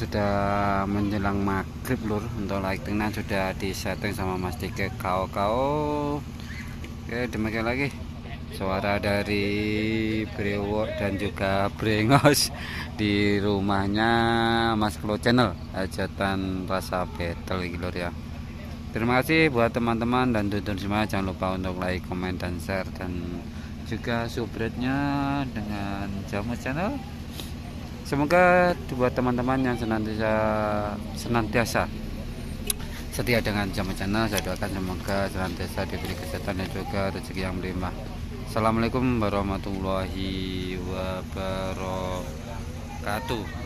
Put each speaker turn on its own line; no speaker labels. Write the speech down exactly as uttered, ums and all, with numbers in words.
sudah menjelang maghrib lur. Untuk lightingnya sudah disetting sama Mas Dike kau-kau. Oke, demikian lagi suara dari Brewok dan juga Brengos di rumahnya Mas Klo Channel, hajatan rasa battle gitu lur ya. Terima kasih buat teman-teman dan tonton semua. Jangan lupa untuk like, komen, dan share, dan juga subscribe-nya dengan Jamus Channel. Semoga buat teman-teman yang senantiasa senantiasa setia dengan Jamus Channel, saya doakan semoga senantiasa diberi kesehatan dan juga rezeki yang melimpah. Assalamualaikum warahmatullahi wabarakatuh.